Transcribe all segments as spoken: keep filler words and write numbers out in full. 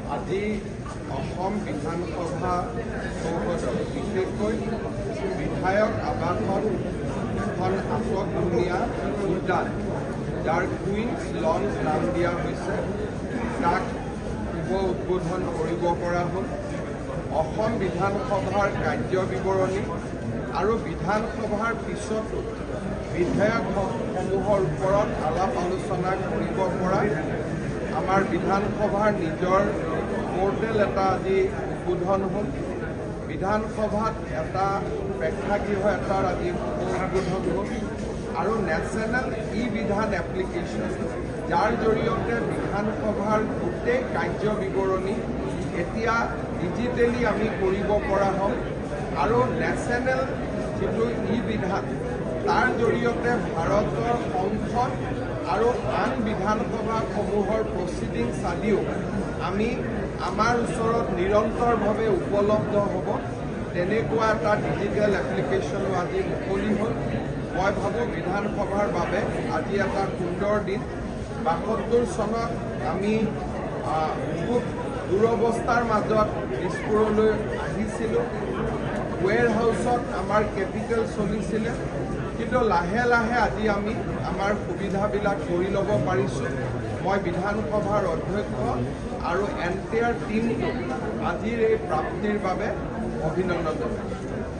আজি অসম বিধানসভা চৌহদত বিশেষকৈ বিধায়ক আবাসত এখন আটকধুনীয়া উদ্যান যাৰ কুইন্স লঞ্চ নাম দিয়া হৈছে তাক শুভ উদ্বোধন কৰিব পৰা হ'ল। অসম বিধানসভাৰ কাৰ্য বিৱৰণী আৰু বিধানসভাৰ পিছতো বিধেয়কসমূহৰ ওপৰত আলাপ আলোচনা কৰিব পৰা আমাৰ বিধানসভাৰ নিজৰ পোৰ্টেল এটা আজি উদ্বোধন হ'ল। বিধানসভাত এটা প্ৰেক্ষাগৃহ এটাৰ আজি উদ্বোধন হ'ল আৰু নেশ্যনেল ই বিধান এপ্লিকেশ্যন যাৰ জৰিয়তে বিধানসভাৰ গোটেই কাৰ্য বিৱৰণী এতিয়া ডিজিটেলি আমি কৰিব পৰা হ'ম আৰু নেশ্যনেল যিটো ই বিধান তাৰ জৰিয়তে ভাৰতৰ সংসদ আৰু আন বিধানসভাসমূহৰ প্ৰচিডিংছ আদিও আমি আমাৰ ওচৰত নিৰন্তৰভাৱে উপলব্ধ হ'ব তেনেকুৱা এটা ডিজিটেল এপ্লিকেশ্যনো আজি মুকলি হ'ল। মই ভাবোঁ বিধানসভাৰ বাবে আজি এটা সুন্দৰ দিন। বাসত্তৰ চনত আমি খুব দুৰৱস্থাৰ মাজত দিছপুৰলৈ আহিছিলোঁ। ৱেৰ হাউচত আমাৰ কেপিটেল চলিছিলে, কিন্তু লাহে লাহে আজি আমি আমাৰ সুবিধাবিলাক কৰি ল'ব পাৰিছোঁ। মই বিধানসভাৰ অধ্যক্ষ আৰু এণ্টায়াৰ টিমটো আজিৰ এই প্ৰাপ্তিৰ বাবে অভিনন্দন জনাইছোঁ।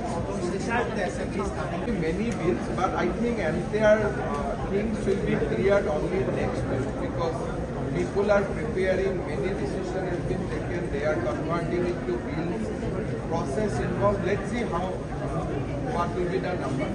Many bills, but I think entire uh, things will be cleared only next week because people are preparing, many decisions have been taken, they are converting it to bills, process involved. Let's see how, what will be the number.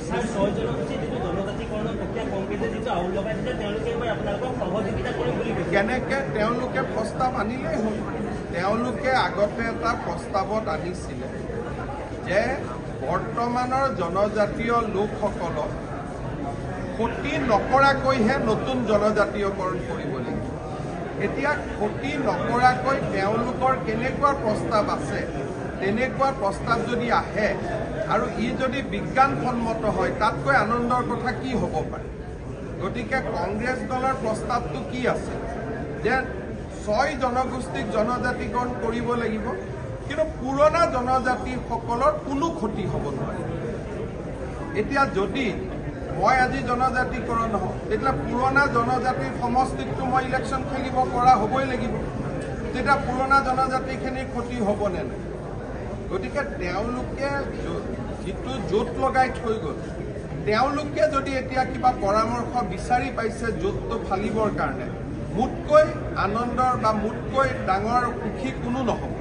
কেনেকে তেওঁলোকে প্ৰস্তাৱ আনিলেই হ'ল। তেওঁলোকে আগতে এটা প্ৰস্তাৱত আনিছিলে যে বৰ্তমানৰ জনজাতীয় লোকসকলক ক্ষতি নকৰাকৈহে নতুন জনজাতীয়কৰণ কৰিব লাগিব। এতিয়া ক্ষতি নকৰাকৈ তেওঁলোকৰ কেনেকুৱা প্ৰস্তাৱ আছে, তেনেকুৱা প্ৰস্তাৱ যদি আহে আৰু ই যদি বিজ্ঞানসন্মত হয় তাতকৈ আনন্দৰ কথা কি হ'ব পাৰে। গতিকে কংগ্ৰেছ দলৰ প্ৰস্তাৱটো কি আছে যে ছয় জনগোষ্ঠীক জনজাতিকৰণ কৰিব লাগিব, কিন্তু পুৰণা জনজাতিসকলৰ কোনো ক্ষতি হ'ব নোৱাৰে। এতিয়া যদি মই আজি জনজাতিকৰণ হওঁ তেতিয়া পুৰণা জনজাতিৰ সমষ্টিকটো মই ইলেকশ্যন খেলিব পৰা হ'বই লাগিব, তেতিয়া পুৰণা জনজাতিখিনিৰ ক্ষতি হ'বনে নাই। গতিকে তেওঁলোকে যিটো জোঁট লগাই থৈ গ'ল, তেওঁলোকে যদি এতিয়া কিবা পৰামৰ্শ বিচাৰি পাইছে জোঁটটো ফালিবৰ কাৰণে, মোতকৈ আনন্দৰ বা মোতকৈ ডাঙৰ সুখী কোনো নহ'ব।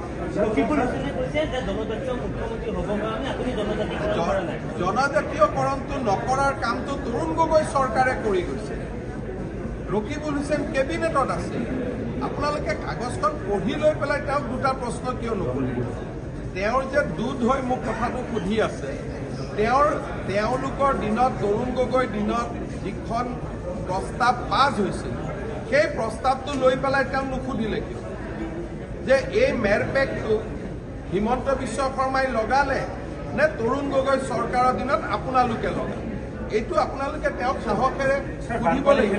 জনজাতীয়কৰণটো নকৰাৰ কামটো তৰুণ গগৈ চৰকাৰে কৰি গৈছে। ৰকিবুল হুছেইন কেবিনেটত আছে। আপোনালোকে কাগজখন পঢ়ি লৈ পেলাই তেওঁক দুটা প্ৰশ্ন কিয় নকৰিব? তেওঁৰ যে দুধ হৈ মোক কথাটো সুধি আছে, তেওঁৰ তেওঁলোকৰ দিনত তৰুণ গগৈৰ দিনত যিখন প্ৰস্তাৱ পাছ হৈছিল সেই প্ৰস্তাৱটো লৈ পেলাই তেওঁ নুসুধিলে কিয় যে এই মেৰপেকটো হিমন্ত বিশ্ব শৰ্মাই লগালে নে তৰুণ গগৈ চৰকাৰৰ দিনত আপোনালোকে লগালে? এইটো আপোনালোকে তেওঁক সাহসেৰে সুধিব লাগিব।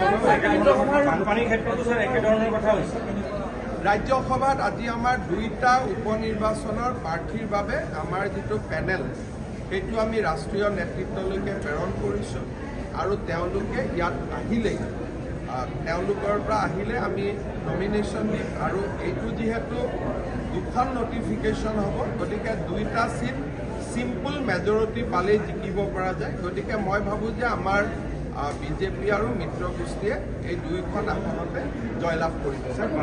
ৰাজ্যসভাত আজি আমাৰ দুইটা উপ নিৰ্বাচনৰ প্ৰাৰ্থীৰ বাবে আমাৰ যিটো পেনেল সেইটো আমি ৰাষ্ট্ৰীয় নেতৃত্বলৈকে প্ৰেৰণ কৰিছোঁ আৰু তেওঁলোকে ইয়াত আহিলেই তেওঁলোকৰ পৰা আহিলে আমি নমিনেশ্যন দিম আৰু এইটো যিহেতু দুখন নটিফিকেশ্যন হ'ব, গতিকে দুইটা চিট চিম্পল মেজৰিটি পালেই জিকিব পৰা যায়। গতিকে মই ভাবোঁ যে আমাৰ বিজেপি আৰু মিত্ৰ গোষ্ঠীয়ে এই দুইখন আসনতে জয়লাভ কৰিব।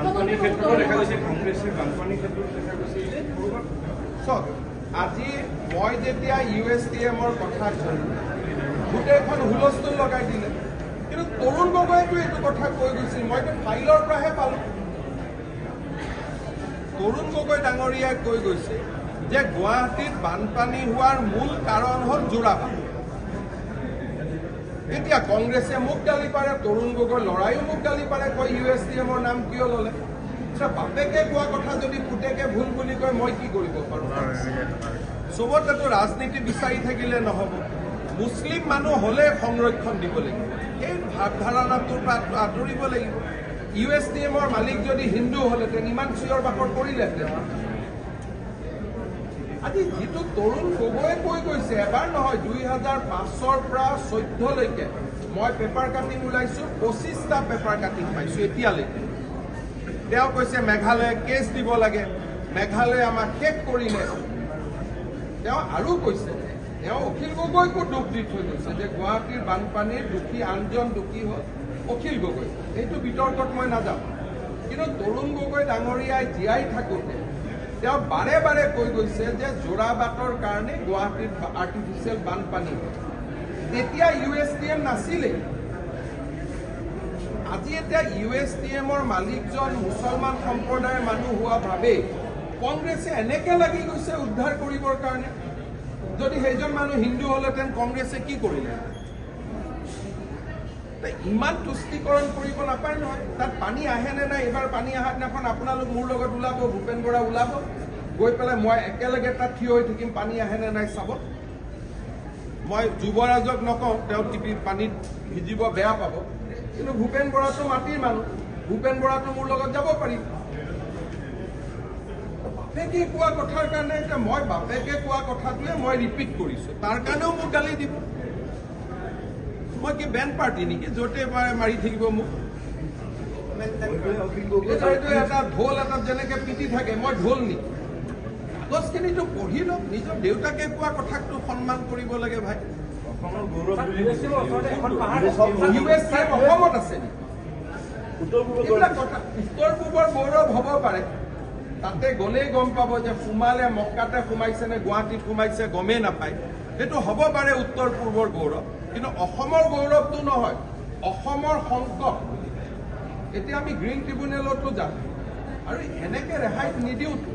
চাওক, আজি মই যেতিয়া ইউ এছ ডি এমৰ কথা ক'লোঁ গোটেইখন হুলস্থুল লগাই দিলে, কিন্তু তৰুণ গগৈতো এইটো কথা কৈ গৈছিল, মইতো ফাইলৰ পৰাহে পালোঁ। তৰুণ গগৈ ডাঙৰীয়াই কৈ গৈছে যে গুৱাহাটীত বানপানী হোৱাৰ মূল কাৰণ হ'ল যোৰাবাট। এতিয়া কংগ্ৰেছে মোক গালি পাৰে, তৰুণ গগৈ ল'ৰাইও মোক গালি পাৰে, কয় ইউ এছ ডি এমৰ নাম কিয় ল'লে। বাপেকে কোৱা কথা যদি পুতেকে ভুল বুলি কয় মই কি কৰিব পাৰোঁ? চবতেতো ৰাজনীতি বিচাৰি থাকিলে নহ'ব। মুছলিম মানুহ হ'লে সংৰক্ষণ দিব লাগিব, এই ভাৱ ধাৰণাটোৰ পৰা আঁতৰিব লাগিব। ইউ এছ ডি এমৰ মালিক যদি হিন্দু হলহেঁতেন ইমান চিঞৰ বাখৰ কৰিলেহেঁতেন। আজি যিটো তৰুণ গগৈয়ে কৈ গৈছে এবাৰ নহয় দুই হাজাৰ পাঁচৰ পৰা চৈধ্যলৈকে মই পেপাৰ কাটিং ওলাইছো পঁচিছটা পেপাৰ কাটিং পাইছো এতিয়ালৈকে। তেওঁ কৈছে মেঘালয়ে কেছ দিব লাগে, মেঘালয়ে আমাক শেষ কৰিলে। তেওঁ আৰু কৈছে তেওঁ অখিল গগৈকো দোষ দি থৈ গৈছে যে গুৱাহাটীৰ বানপানীৰ দোষী আনজন দোষী হ'ল অখিল গগৈ। এইটো বিতৰ্কত মই নাযাওঁ, কিন্তু তৰুণ গগৈ ডাঙৰীয়াই জীয়াই থাকোঁতে তেওঁ বাৰে বাৰে কৈ গৈছে যে যোৰাবাটৰ কাৰণে গুৱাহাটীত আৰ্টিফিচিয়েল বানপানী। তেতিয়া ইউ এছ ডি এম নাছিলেই। আজি এতিয়া ইউ এছ ডি এমৰ মালিকজন মুছলমান সম্প্ৰদায়ৰ মানুহ হোৱা ভাবে কংগ্ৰেছে এনেকে লাগি গৈছে উদ্ধাৰ কৰিবৰ কাৰণে। যদি সেইজন মানুহ হিন্দু হলহেঁতেন কংগ্ৰেছে কি কৰিলে? ইমান তুষ্টিকৰণ কৰিব নাপায় নহয়। তাত পানী আহে নে নাই? এইবাৰ পানী অহা দিনাখন আপোনালোক মোৰ লগত ওলাব, ভূপেন বৰা ওলাব, গৈ পেলাই মই একেলগে তাত থিয় হৈ থাকিম, পানী আহে নে নাই চাব। মই যুৱৰাজক নকওঁ, তেওঁ টিপি পানীত ভিজিব বেয়া পাব, কিন্তু ভূপেন বৰাটো মাটিৰ মানুহ, ভূপেন বৰাটো মোৰ লগত যাব পাৰিব। বাপেকে কোৱা কথাৰ কাৰণে এতিয়া মই বাপেকে কোৱা কথাটোৱে মই ৰিপিট কৰিছো, তাৰ কাৰণেও মোক গালি দিব। মই কি বেন পাৰ্টি নেকি য'তে পাৰে মাৰি থাকিব মোক? এটা ঢোল এটাত যেনেকে পিটি থাকে মই ঢোল নেকি? কাগজখিনিতো পঢ়ি লওক, নিজৰ দেউতাকে কোৱা কথাটো সন্মান কৰিব লাগে ভাই। ইউ এছ ডি এম অসমত আছে নেকি? এইবিলাক কথা উত্তৰ পূবৰ গৌৰৱ হ'ব পাৰে, তাতে গ'লেই গম পাব যে সোমালে মক্কাতে সোমাইছে নে গুৱাহাটীত সোমাইছে গমেই নাপায়। সেইটো হ'ব পাৰে উত্তৰ পূৰ্বৰ গৌৰৱ, কিন্তু অসমৰ গৌৰৱটো নহয়, অসমৰ সংকট। এতিয়া আমি গ্ৰীণ ট্ৰিবিউনেলতো যাম আৰু এনেকে ৰেহাই নিদিওঁতো।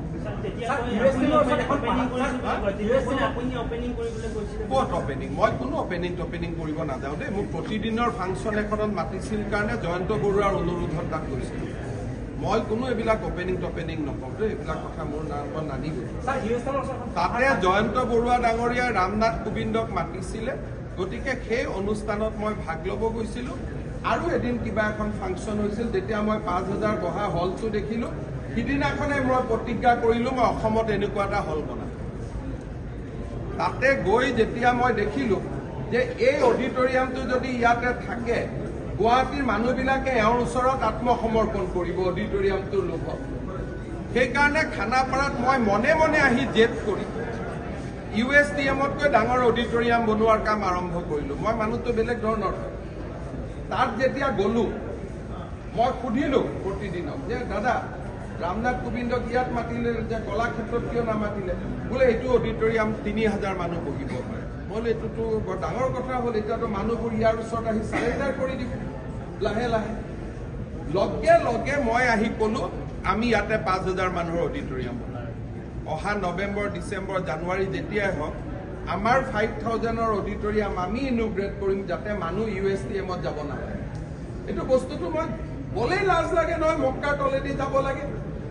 ক'ত অপেনিং? মই কোনো অপেনিং টপেনিং কৰিব নাযাওঁ দেই। মোক প্ৰতিদিনৰ ফাংচন এখনত মাতিছিল কাৰণে জয়ন্ত বৰুৱাৰ অনুৰোধত তাত গৈছিলোঁ। মই কোনো এইবিলাক অপেনিং টপেনিং নকওঁ দেই, এইবিলাক কথা মোৰ নাম নানিব। তাতে জয়ন্ত বৰুৱা ডাঙৰীয়াই ৰামনাথ কোবিন্দক মাতিছিলে, গতিকে সেই অনুষ্ঠানত মই ভাগ ল'ব গৈছিলোঁ। আৰু এদিন কিবা এখন ফাংচন হৈছিল, তেতিয়া মই পাঁচ হাজাৰ বহা হলটো দেখিলোঁ। সিদিনাখনে মই প্ৰতিজ্ঞা কৰিলোঁ মই অসমত এনেকুৱা এটা হল বনাম। তাতে গৈ যেতিয়া মই দেখিলোঁ যে এই অডিটৰিয়ামটো যদি ইয়াতে থাকে, গুৱাহাটীৰ মানুহবিলাকে এওঁৰ ওচৰত আত্মসমৰ্পণ কৰিব অডিটৰিয়ামটোৰ লোভত। সেইকাৰণে খানাপাৰাত মই মনে মনে আহি জেদ কৰি ইউ এছ ডি এমতকৈ ডাঙৰ অডিটৰিয়াম বনোৱাৰ কাম আৰম্ভ কৰিলোঁ। মই মানুহটো বেলেগ ধৰণৰ। তাত যেতিয়া গ'লোঁ মই সুধিলোঁ প্ৰতিদিনক যে দাদা ৰামনাথ কোবিন্দক ইয়াত মাতিলে যে কলাক্ষেত্ৰত কিয় নামাতিলে? বোলে এইটো অডিটৰিয়াম তিনি হাজাৰ মানুহ বহিব পাৰে। বোলে এইটোতো বৰ ডাঙৰ কথা হ'ল, এতিয়াতো মানুহবোৰ ইয়াৰ ওচৰত আহি চাৰেণ্ডাৰ কৰি দিব লাহে লাহে। লগে লগে মই আহি ক'লোঁ আমি ইয়াতে পাঁচ হাজাৰ মানুহৰ অডিটৰিয়াম বনাম। অহা নৱেম্বৰ ডিচেম্বৰ জানুৱাৰী যেতিয়াই হওক আমাৰ ফাইভ থাউজেণ্ডৰ অডিটৰিয়াম আমি ইনোগ্ৰেট কৰিম, যাতে মানুহ ইউ এছ ডি এমত যাব নালাগে। এইটো বস্তুটো মই বলেই লাজ লাগে নহয়, মক্কাৰ তলেদি যাব লাগে।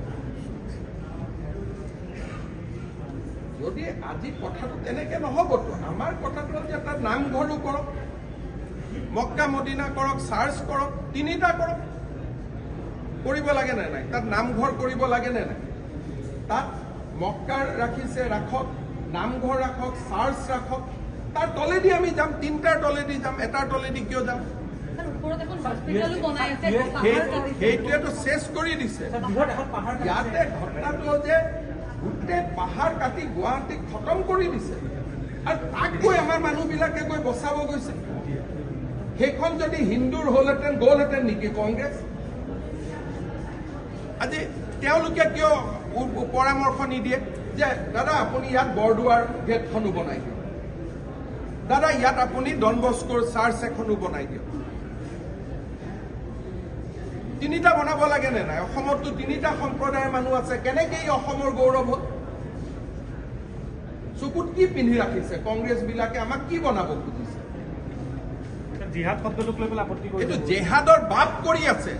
যদি আজি কথাটো তেনেকে নহ'বতো, আমাৰ কথাটো যে তাত নামঘৰো কৰক, মক্কা মদিনা কৰক, চাৰ্চ কৰক, তিনিটা কৰক। কৰিব লাগে নে নাই? তাত নামঘৰ কৰিব লাগে নে নাই? তাত মক্কাৰ ৰাখিছে ৰাখক, নামঘৰ ৰাখক, চাৰ্চ ৰাখক, তাৰ তলেদি আমি যাম, তিনিটাৰ তলেদি যাম, এটাৰ তলেদি কিয় যাম? সেইটোৱেতো চেছ কৰি দিছে। ইয়াতে ঘটনাটো যে গোটেই পাহাৰ কাটি গুৱাহাটীক খতম কৰি দিছে, আৰু তাক গৈ আমাৰ মানুহবিলাকে গৈ বচাব গৈছে। সেইখন যদি হিন্দুৰ হলহেঁতেন গ'লহেঁতেন নেকি কংগ্ৰেছ? আজি তেওঁলোকে কিয় পৰামৰ্শ নিদিয়ে যে দাদা আপুনি ইয়াত বৰদোৱাৰ গেটখনো বনাই দিয়ক, দাদা ইয়াত আপুনি ডন বস্কোৰ চাৰ্চ এখনো বনাই দিয়ক? তিনিটা বনাব লাগে নে নাই? অসমততো তিনিটা সম্প্ৰদায়ৰ মানুহ আছে, কেনেকে এই অসমৰ গৌৰৱ হ'ল? চকুত কি পিন্ধি ৰাখিছে কংগ্ৰেছ বিলাকে? আমাক কি বনাব খুজিছে? এইটো জেহাদৰ বাপ কৰি আছে।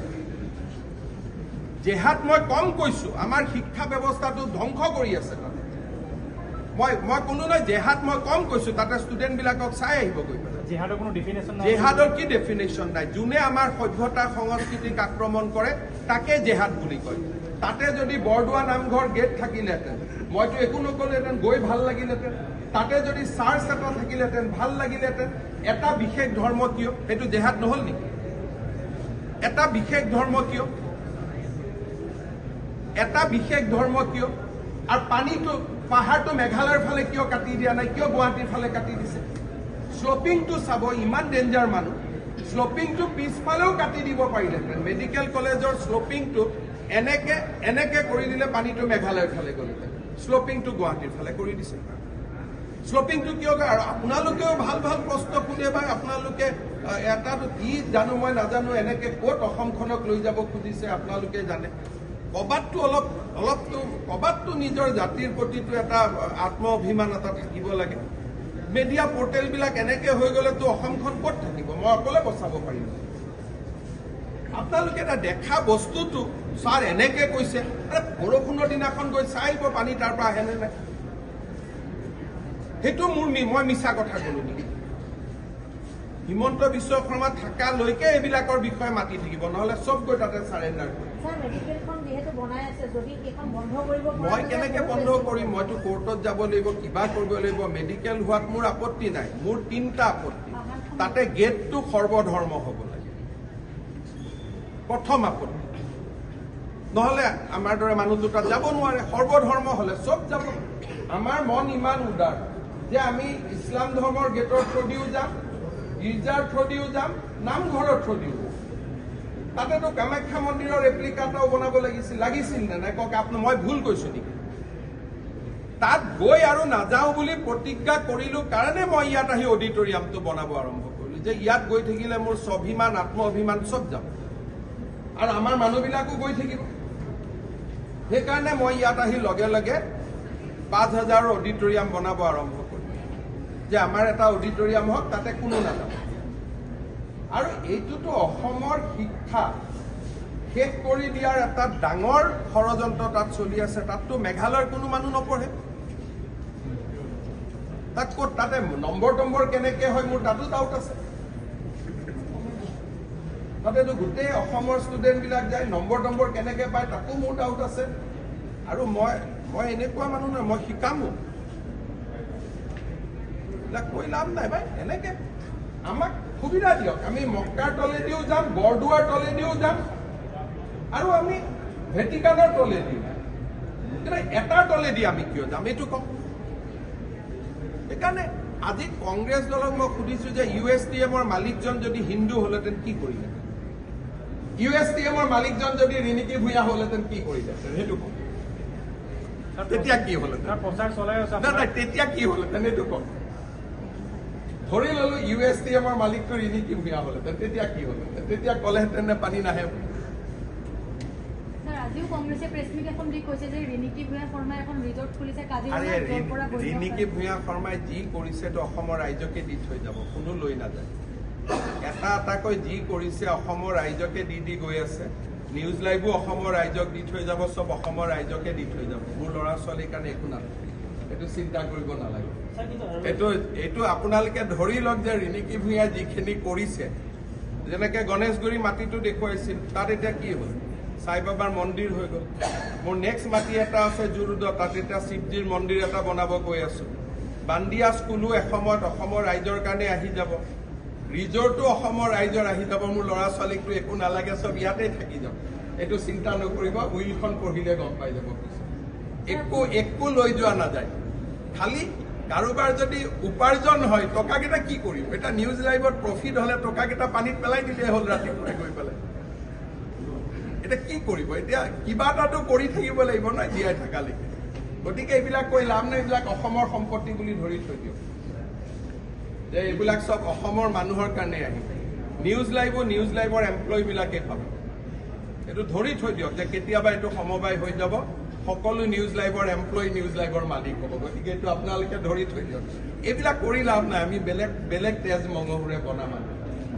জেহাদ মই কম কৈছো, আমাৰ শিক্ষা ব্যৱস্থাটো ধ্বংস কৰি আছে। তাতে মই মই কোনো নাই জেহাদ মই কম কৈছোঁ তাতে ষ্টুডেণ্টবিলাকক চাই আহিব গৈ পেলাই জেহাদৰ কোনো ডেফিনেশ্যন নাই জেহাদৰ কি ডেফিনেশ্যন নাই যোনে আমাৰ সভ্যতা সংস্কৃতিক আক্ৰমণ কৰে তাকে জেহাদ বুলি কয় তাতে যদি বৰদোৱা নামঘৰ গেট থাকিলেহেঁতেন মইতো একো নকলোহেঁতেন গৈ ভাল লাগিলেহেঁতেন তাতে যদি চাৰ্চ এটা থাকিলেহেঁতেন ভাল লাগিলেহেঁতেন এটা বিশেষ ধৰ্ম কিয় সেইটো জেহাদ নহ'ল নেকি এটা বিশেষ ধৰ্ম কিয় এটা বিশেষ ধৰ্ম কিয় আৰু পানীটো পাহাৰটো মেঘালয়ৰ ফালে কিয় কাটি দিয়া নাই কিয় গুৱাহাটীৰ ফালে কাটি দিছে শ্লপিংটো চাব ইমান ডেঞ্জাৰ মানুহ শ্লপিংটো পিছফালেও কাটি দিব পাৰিলেহেঁতেন মেডিকেল কলেজৰ শ্লপিংটো এনেকে এনেকে কৰি দিলে পানীটো মেঘালয়ৰ ফালে গ'লহেঁতেন শ্লপিংটো গুৱাহাটীৰ ফালে কৰি দিছে শ্লপিংটো কিয় আৰু আপোনালোকেও ভাল ভাল প্ৰশ্ন সোধে বা আপোনালোকে এটা কি জানো মই নাজানো এনেকে ক'ত অসমখনক লৈ যাব খুজিছে আপোনালোকে জানে কবাতটো অলপ অলপতো কবাতটো নিজৰ জাতিৰ প্ৰতিটো এটা আত্ম অভিমান এটা থাকিব লাগে মিডিয়া পৰ্টেলবিলাক এনেকে হৈ গ'লেতো অসমখন ক'ত থাকিব মই অকলে বচাব পাৰিম আপোনালোকে এটা দেখা বস্তুটো ছাৰ এনেকে কৈছে বৰষুণৰ দিনাখন গৈ চাই আহিব পানী তাৰ পৰা আহেনে নাই সেইটো মোৰ মই মিছা কথা ক'লো নেকি হিমন্ত বিশ্ব শৰ্মা থাকালৈকে এইবিলাকৰ বিষয়ে মাতি থাকিব নহ'লে চব গৈ তাতে চাৰেণ্ডাৰ কৰিব মই কেনেকে বন্ধ কৰিম মইতো কোৰ্টত যাব লাগিব কিবা কৰিব লাগিব মেডিকেল হোৱাত মোৰ আপত্তি নাই মোৰ তিনিটা আপত্তি তাতে গেটটো সৰ্বধৰ্ম হ'ব লাগে প্ৰথম আপত্তি নহ'লে আমাৰ দৰে মানুহ দুটা যাব নোৱাৰে সৰ্বধৰ্ম হ'লে চব যাব আমাৰ মন ইমান উদাৰ যে আমি ইছলাম ধৰ্মৰ গেটৰ থ্ৰুদিও যাম গীৰ্জাৰ থ্ৰুদিও যাম নামঘৰৰ থ্ৰুদিও যাম তাতেতো কামাখ্যা মন্দিৰৰ ৰেপ্লিকা এটাও বনাব লাগিছিল লাগিছিল নে নাই কওক আপুনি মই ভুল কৈছো নেকি তাত গৈ আৰু নাযাওঁ বুলি প্ৰতিজ্ঞা কৰিলো কাৰণে মই ইয়াত আহি অডিটৰিয়ামটো বনাব আৰম্ভ কৰিলো যে ইয়াত গৈ থাকিলে মোৰ স্বাভিমান আত্ম অভিমান চব যাব আৰু আমাৰ মানুহবিলাকো গৈ থাকিব সেইকাৰণে মই ইয়াত আহি লগে লগে পাঁচ হাজাৰৰ অডিটৰিয়াম বনাব আৰম্ভ কৰিলো যে আমাৰ এটা অডিটৰিয়াম হওক তাতে কোনো নাযাব আৰু এইটোতো অসমৰ শিক্ষা শেষ কৰি দিয়াৰ এটা ডাঙৰ ষড়যন্ত্ৰ তাত চলি আছে তাততো মেঘালয়ৰ কোনো মানুহ নপঢ়ে তাত ক'ত তাতে নম্বৰ নম্বৰ কেনেকে হয় মোৰ তাতো ডাউট আছে তাতেতো গোটেই অসমৰ ষ্টুডেণ্টবিলাক যায় নম্বৰ নম্বৰ কেনেকে পায় তাতো মোৰ ডাউট আছে আৰু মই মই এনেকুৱা মানুহ নহয় মই শিকামো এইবিলাক কৈ লাভ নাই ভাই এনেকে আমাক সুবিধা দিয়ক আমি মক্কাৰ তলেদিও যাম বৰদোৱাৰ তলেদিও যাম আৰু আমি ভেটিকানৰ তলেদিও কিন্তু এটাৰ তলেদি আমি কিয় যাম এইটো কম সেইকাৰণে আজি কংগ্ৰেছ দলক মই সুধিছো যে ইউ এছ টি এমৰ মালিকজন যদি হিন্দু হ'লহেঁতেন কি কৰিলে ইউ এছ টি এমৰ মালিকজন যদি ৰিণিকী ভূঞা হ'লহেঁতেন কি কৰিলেহেঁতেন সেইটো কম তেতিয়া কি হ'লহেঁতেন নাই তেতিয়া কি হ'লহেঁতেন এইটো কম ধৰি ললো ইউ এছ টি এমৰ মালিকটো ৰিণিকী ভূঞা হ'লহেঁতেন তেতিয়া কি হ'লহেঁতেন তেতিয়া ক'লেহেঁতেন নে পানী নাহে আজিও কংগ্ৰেছে প্ৰেছ মিট এখন দি কৈছে যে ৰিণিকী ভূঞা শৰ্মাই এখন ৰিজৰ্ট খুলিছে ৰিণিকী ভূঞা শৰ্মাই যি কৰিছেতো অসমৰ ৰাইজকে দি থৈ যাব কোনো লৈ নাযায় এটা এটাকৈ যি কৰিছে অসমৰ ৰাইজকে দি দি গৈ আছে নিউজ লাইভো অসমৰ ৰাইজক দি থৈ যাব চব অসমৰ ৰাইজকে দি থৈ যাব মোৰ ল'ৰা ছোৱালীৰ কাৰণে একো নাথাকে এইটো চিন্তা কৰিব নালাগে এইটো এইটো আপোনালোকে ধৰি লওক যে ৰিণিকী ভূঞা যিখিনি কৰিছে যেনেকে গণেশগুৰি মাটিটো দেখুৱাইছিল তাত এতিয়া কি হ'ল সাই বাবাৰ মন্দিৰ হৈ গ'ল মোৰ নেক্সট মাটি এটা আছে জুৰুদ তাত এতিয়া শিৱজীৰ মন্দিৰ এটা বনাব গৈ আছো বান্দিয়া স্কুলো এসময়ত অসমৰ ৰাইজৰ কাৰণে আহি যাব ৰিজৰ্টো অসমৰ ৰাইজৰ আহি যাব মোৰ ল'ৰা ছোৱালীকতো একো নালাগে চব ইয়াতে থাকি যাব এইটো চিন্তা নকৰিব উইলখন পঢ়িলে গম পাই যাব একো একো লৈ যোৱা নাযায় খালি কাৰোবাৰ যদি উপাৰ্জন হয় টকাকেইটা কি কৰিব এটা নিউজ লাইভত প্ৰফিট হ'লে টকাকেইটা পানীত পেলাই দিলে হ'ল ৰাতিপুৱাই গৈ পেলাই এটা কি কৰিব এতিয়া কিবা এটাতো কৰি থাকিব লাগিব নহয় জীয়াই থকালৈকে গতিকে এইবিলাক কৈ লাভ নাই এইবিলাক অসমৰ সম্পত্তি বুলি ধৰি থৈ দিয়ক যে এইবিলাক চব অসমৰ মানুহৰ কাৰণে আহিব নিউজ লাইভো নিউজ লাইভৰ এমপ্লয়ীবিলাকে পাব এইটো ধৰি থৈ দিয়ক যে কেতিয়াবা এইটো সমবায় হৈ যাব সকলো নিউজ লাইভৰ এমপ্লয়ী নিউজ লাইভৰ মালিক হ'ব গতিকে এইটো আপোনালোকে ধৰি থৈ দিয়ক এইবিলাক কৰি লাভ নাই আমি বেলেগ বেলেগ তেজ মঙহৰে বনা মানুহ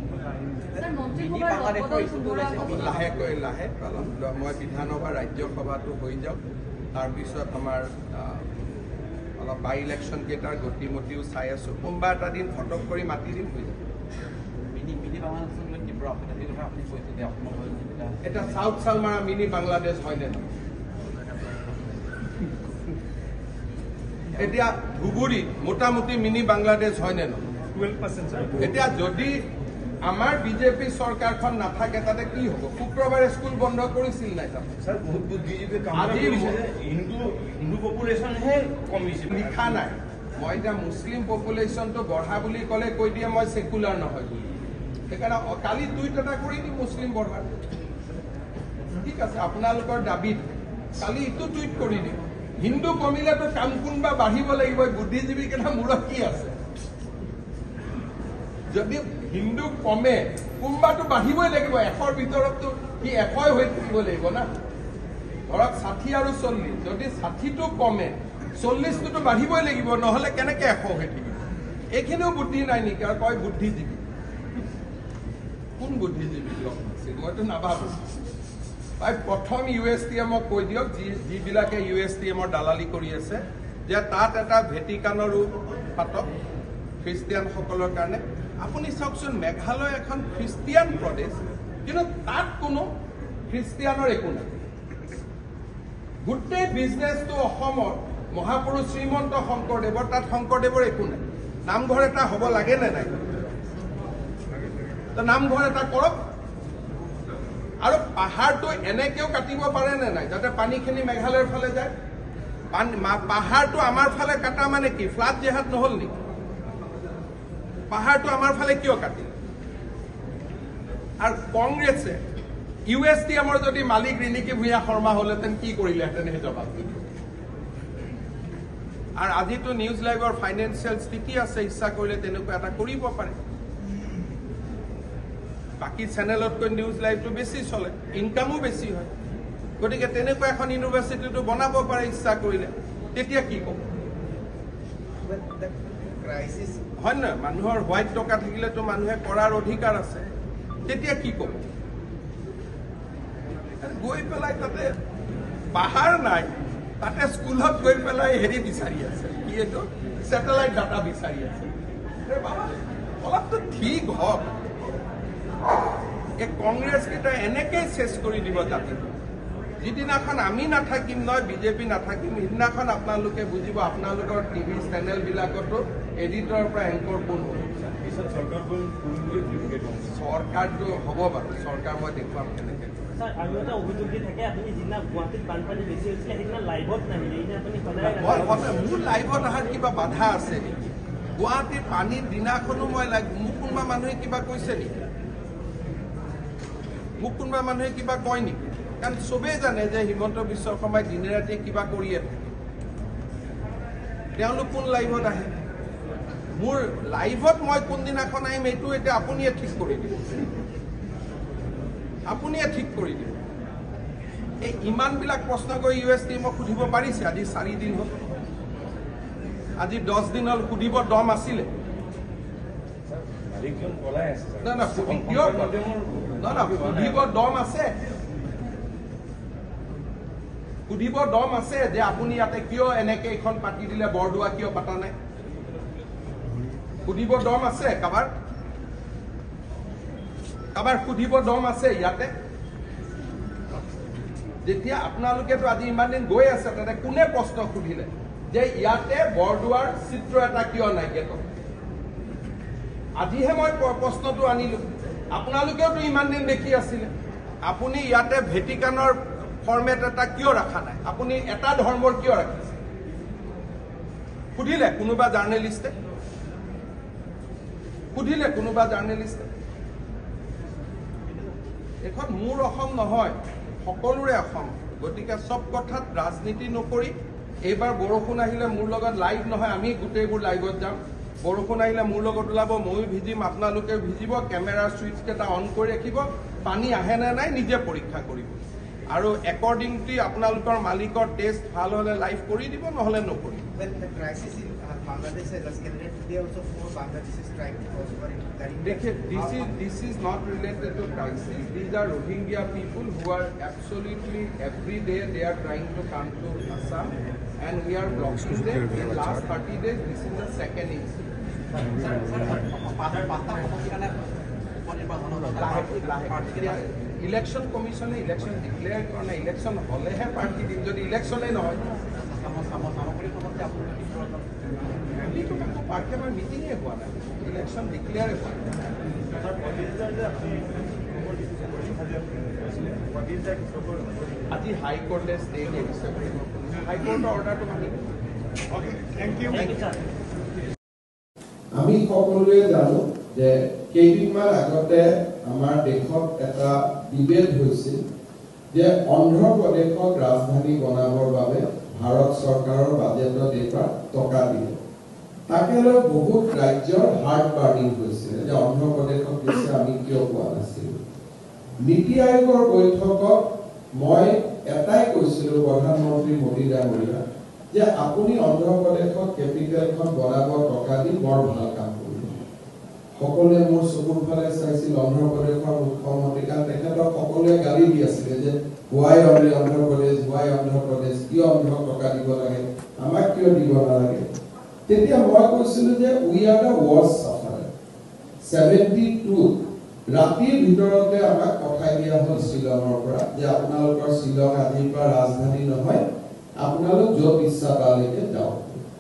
লাহেকৈ লাহে মই বিধানসভা ৰাজ্যসভাটো হৈ যাওক তাৰপিছত আমাৰ অলপ বাই ইলেকশ্যন কেইটাৰ গতিমতিও চাই আছো কোনোবা এটা দিন ফটক কৰি মাতি দিম হৈ যাব মিনি মিনি বাংলাদেশ তীব্ৰ আপত্তি কথা আপুনি কৈছে যে অসমৰ এটা চাউথ চালমাৰা মিনি বাংলাদেশ হয়নে এতিয়া ধুবুৰী মোটামুটি মিনি বাংলাদেশ হয়নে নহয় এতিয়া যদি আমাৰ বিজেপি চৰকাৰখন নাথাকে তাতে কি হ'ব শুক্ৰবাৰে স্কুল বন্ধ কৰিছিল নাই তাতে স্যার বহুত বুদ্ধিজীবী হিন্দু হিন্দু পপুলেশনহে কমিছে লিখা নাই মই এতিয়া মুছলিম পপুলেশ্যনটো বঢ়া বুলি ক'লে কৈ দিয়ে মই ছেকুলাৰ নহয় বুলি সেইকাৰণে কালি টুইট এটা কৰি দিম মুছলিম বঢ়াৰ ঠিক আছে আপোনালোকৰ দাবীত কালি ইটো টুইট কৰি দিম হিন্দু কমিলেতো কাম কোনোবা বাঢ়িব লাগিব বুদ্ধিজীৱী কেইটা মূৰত কি আছে যদি হিন্দু কমে কোনোবাটো বাঢ়িবই লাগিব এশৰ ভিতৰততো সি এশই হৈ থাকিব লাগিব না ধৰক ষাঠি আৰু চল্লিছ যদি ষাঠিটো কমে চল্লিছটোতো বাঢ়িবই লাগিব নহ'লে কেনেকৈ এশ হৈ থাকিব এইখিনিও বুদ্ধি নাই নেকি আৰু কয় বুদ্ধিজীৱী কোন বুদ্ধিজীৱী লগ আছিল মইতো নাভাবোঁ ভাই প্ৰথম ইউ এছ টি এমক কৈ দিয়ক যি যিবিলাকে ইউ এছ টি এমৰ দালালি কৰি আছে যে তাত এটা ভেটিকানৰো পাতক খ্ৰীষ্টিয়ানসকলৰ কাৰণে আপুনি চাওকচোন মেঘালয় এখন খ্ৰীষ্টিয়ান প্ৰদেশ কিন্তু তাত কোনো খ্ৰীষ্টিয়ানৰ একো নাই গোটেই বিজনেছটো অসমত মহাপুৰুষ শ্ৰীমন্ত শংকৰদেৱৰ তাত শংকৰদেৱৰ একো নাই নামঘৰ এটা হ'ব লাগে নে নাই নামঘৰ এটা কৰক আৰু পাহাৰটো এনেকেও কাটিব পাৰে নে নাই যাতে পানীখিনি মেঘালয়ৰ ফালে যায় পাহাৰটো আমাৰ ফালে কাটা মানে কি ফ্লাড জেহাদ নহ'ল নেকি পাহাৰটো আমাৰ ফালে কিয় কাটিল আৰু কংগ্ৰেছে ইউ এছ টি এমৰ যদি মালিক ৰিণিকী ভূঞা শৰ্মা হ'লহেঁতেন কি কৰিলেহেঁতেন সেই জবাব আৰু আজিতো নিউজ লাইভৰ ফাইনেন্সিয়েল স্থিতি আছে ইচ্ছা কৰিলে তেনেকুৱা এটা কৰিব পাৰে বাকী চেনেলতকৈ নিউজ লাইভটো বেছি চলে ইনকামো বেছি হয় গতিকে তেনেকুৱা এখন ইউনিভাৰ্চিটিটো বনাব পাৰে ইচ্ছা কৰিলে তেতিয়া কি ক'ব হয় নহয় মানুহৰ হোৱাইট টকা থাকিলেতো মানুহে কৰাৰ অধিকাৰ আছে তেতিয়া কি ক'ব গৈ পেলাই তাতে পাহাৰ নাই তাতে স্কুলত গৈ পেলাই হেৰি বিচাৰি আছে কি এইটো ছেটেলাইট ডাটা বিচাৰি আছে অলপতো ঠিক হওক এই কংগ্ৰেছ কেইটা এনেকেই চেছ কৰি দিব জাতি যিদিনাখন আমি নাথাকিম নহয় বিজেপি নাথাকিম সিদিনাখন আপোনালোকে বুজিব আপোনালোকৰ টিভি চেনেলবিলাকতো এডিটৰৰ পৰা এংকৰ কোন হ'ব চৰকাৰটো হ'ব বাৰু চৰকাৰ মই দেখুৱাম কেনেকৈ আৰু এটা অভিযোগ দি থাকে আপুনি যিদিনা গুৱাহাটীত বানপানী বেছি হৈছিলে সেইদিনা লাইভত নাহিলে এতিয়া আপুনি সদায় মোৰ লাইভত অহাৰ কিবা বাধা আছে নেকি গুৱাহাটীৰ পানীৰ দিনাখনো মই মোক কোনোবা মানুহে কিবা কৈছে নেকি মোক কোনোবা মানুহে কিবা কয় নেকি কাৰণ চবেই জানে যে হিমন্ত বিশ্ব শৰ্মাই দিনে ৰাতি কিবা কৰিয়ে থাকে তেওঁলোক কোন লাইভত আহে মোৰ লাইভত মই কোনদিনাখন আহিম এইটো এতিয়া আপুনিয়ে ঠিক কৰি দিব আপুনিয়ে ঠিক কৰি দিব এই ইমানবিলাক প্ৰশ্ন কৰি ইউ এছ টি মোক সুধিব পাৰিছে আজি চাৰিদিন হ'ল আজি দহ দিন হ'ল সুধিব দম আছিলে না না কিয় না না সুধিব দম আছে সুধিব দম আছে যে আপুনি ইয়াতে কিয় এনেকে এইখন পাতি দিলে বৰদোৱা কিয় পাতা নাই সুধিব দম আছে কাবাৰ কাবাৰ সুধিব দম আছে ইয়াতে যেতিয়া আপোনালোকেতো আজি ইমান দিন গৈ আছে তাতে কোনে প্ৰশ্ন সুধিলে যে ইয়াতে বৰদোৱাৰ চিত্ৰ এটা কিয় নাই গেটত আজিহে মই প্ৰশ্নটো আনিলো আপোনালোকেওতো ইমান দিন দেখি আছিলে আপুনি ইয়াতে ভেটিকানৰ ফৰ্মেট এটা কিয় ৰখা নাই আপুনি এটা ধৰ্মৰ কিয় ৰাখিছে সুধিলে কোনোবা জাৰ্নেলিষ্টে সুধিলে কোনোবা জাৰ্নেলিষ্টে এখন মোৰ অসম নহয় সকলোৰে অসম গতিকে চব কথাত ৰাজনীতি নকৰি এইবাৰ বৰষুণ আহিলে মোৰ লগত লাইভ নহয় আমি গোটেইবোৰ লাইভত যাম বৰষুণ আহিলে মোৰ লগত ওলাব ময়ো ভিজিম আপোনালোকে ভিজিব কেমেৰাৰ ছুইচ কেইটা অন কৰি ৰাখিব পানী আহে নে নাই নিজে পৰীক্ষা কৰিব আৰু একৰ্ডিংলি আপোনালোকৰ মালিকৰ টেষ্ট ভাল হ'লে লাইভ কৰি দিব নহ'লে নকৰিব Bangladesh as a candidate, today also four Bangladesh is trying to also for it. Dekhe, this is this is not related to crisis. These are Rohingya people who are absolutely every day they are trying to come to Assam, and we are blocking them. In last thirty days, this is the second incident. Election commission election declare करना election होले है party दिन जो election है ना हो अभी तो क्या party में meeting है हुआ ना election declare हुआ अभी high court ने stay ने high court order तो मानी okay thank you Thank you, sir. আমি সকলোৱে জানো যে কেইদিনমান আগতে আমাৰ দেশত এটা ডিবেট হৈছিল যে অন্ধ্ৰ প্ৰদেশক ৰাজধানী বনাবৰ বাবে ভাৰত চৰকাৰৰ বাজেটত এটা টকা দিয়ে তাকে লৈ বহুত ৰাজ্যৰ হাৰ্ট বাৰ্নিং হৈছিল যে অন্ধ্ৰ প্ৰদেশক দিছে আমি কিয় পোৱা নাছিলোঁ নীতি আয়োগৰ বৈঠকত মই এটাই কৈছিলোঁ প্ৰধানমন্ত্ৰী মোদী ডাঙৰীয়া যে আপুনি অন্ধ্ৰ প্ৰদেশত কেপিটেলখন বনাব টকা দি বৰ ভাল কাম কৰিব সকলোৱে মোৰ চকুৰ ফালে চাইছিল অন্ধ্ৰ প্ৰদেশৰ মুখ্যমন্ত্ৰী কাৰণ তেখেতক সকলোৱে গালি দি আছিলে যে why only Andhra Pradesh why Andhra Pradesh কিয় অন্ধ্ৰক টকা দিব লাগে আমাক কিয় দিব নালাগে তেতিয়া মই কৈছিলোঁ যে we are the worst sufferer seventy two ৰাতিৰ ভিতৰতে আমাক পঠাই দিয়া হ'ল শ্বিলঙৰ পৰা যে আপোনালোকৰ শ্বিলং আজিৰ পৰা ৰাজধানী নহয় আপোনালোক য'ত ইচ্ছা তালৈকে যাওক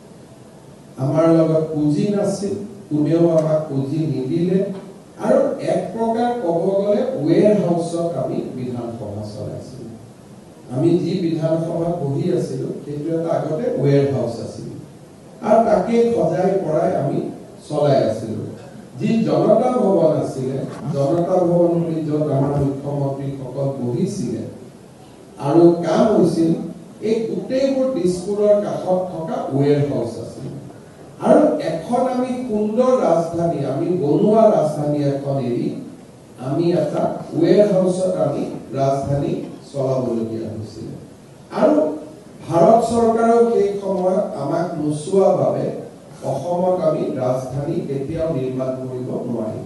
আমাৰ লগত পুঁজি নাছিল কোনেও আমাক পুঁজি নিদিলে আৰু এক প্ৰকাৰ ক'ব গ'লে ৱেৰ হাউচত আমি বিধানসভা চলাইছিলোঁ আমি যি বিধানসভাত বহি আছিলোঁ সেইটো এটা আগতে ৱেৰ হাউচ আছিল আৰু তাকে সজাই পৰাই আমি চলাই আছিলোঁ যি জনতা ভৱন আছিলে জনতা ভৱন বুলি য'ত আমাৰ মুখ্যমন্ত্ৰীসকল বহিছিলে আৰু কাম হৈছিল এই গোটেইবোৰ দিছপুৰৰ কাষত থকা ৱেৰ হাউচ আছিল আৰু এখন আমি সুন্দৰ ৰাজধানী আমি বনোৱা ৰাজধানী এখন এৰি আমি এটা ৱেৰ হাউচত আমি ৰাজধানী চলাবলগীয়া হৈছিল আৰু ভাৰত চৰকাৰেও সেই সময়ত আমাক নোচোৱা বাবে অসমত আমি ৰাজধানী কেতিয়াও নিৰ্মাণ কৰিব নোৱাৰিম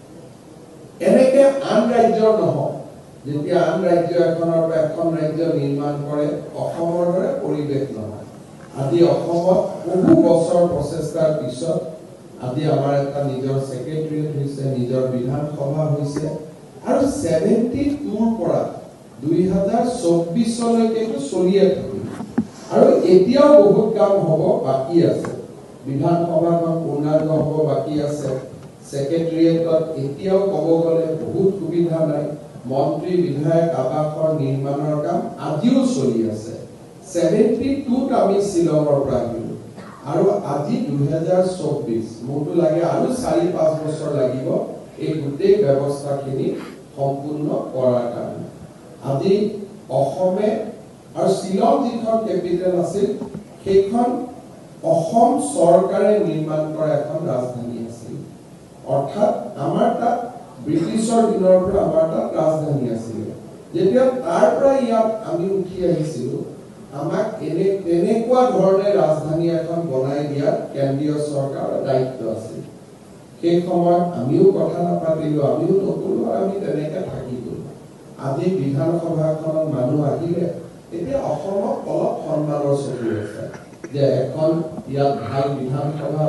এনেকে আন ৰাজ্যৰ নহয় যেতিয়া আন ৰাজ্য এখনৰ পৰা এখন ৰাজ্য নিৰ্মাণ কৰে অসমৰ দৰে পৰিৱেশ নহয় আজি অসমত বহু বছৰ প্ৰচেষ্টাৰ পিছত আজি আমাৰ এটা নিজৰ ছেক্ৰেটাৰিয়েট হৈছে নিজৰ বিধানসভা হৈছে আৰু ছেভেণ্টি টুৰ পৰা দুই হাজাৰ চৌব্বিছলৈকে চলিয়ে থাকিব আৰু এতিয়াও বহুত কাম হ'ব বাকী আছে বিধানসভাখন পূৰ্ণাংগ হ'ব বাকী আছে ছেক্ৰেটাৰিয়েটত এতিয়াও ক'ব গ'লে বহুত সুবিধা নাই মন্ত্ৰী বিধায়ক আৱাসৰ নিৰ্মাণৰ কাম আজিও চলি আছে ছেভেণ্টি টুত আমি শ্বিলঙৰ পৰা আহিলোঁ আৰু আজি দুই হাজাৰ চৌব্বিছ মোৰতো লাগে আৰু চাৰি পাঁচ বছৰ লাগিব এই গোটেই ব্যৱস্থাখিনি সম্পূৰ্ণ কৰাৰ কাৰণে আজি অসমে আৰু শ্বিলং যিখন কেপিটেল আছিল সেইখন অসম চৰকাৰে নিৰ্মাণ কৰা এখন ৰাজধানী আছিল অৰ্থাৎ আমাৰ তাত ব্ৰিটিছৰ দিনৰ পৰা আমাৰ তাত ৰাজধানী আছিল যেতিয়া তাৰ পৰা ইয়াত আমি উঠি আহিছিলোঁ আমাক এনে তেনেকুৱা ধৰণে ৰাজধানী এখন বনাই দিয়াৰ কেন্দ্ৰীয় চৰকাৰৰ দায়িত্ব আছিল সেই সময়ত আমিও কথা নাপাতিলোঁ আমিও নকলোঁ আমি তেনেকৈ থাকি গ'লোঁ আজি বিধানসভাখনত মানুহ আহিলে এতিয়া অসমত অলপ সন্মানৰ চকু আছে যে এখন ইয়াত ভাল বিধানসভা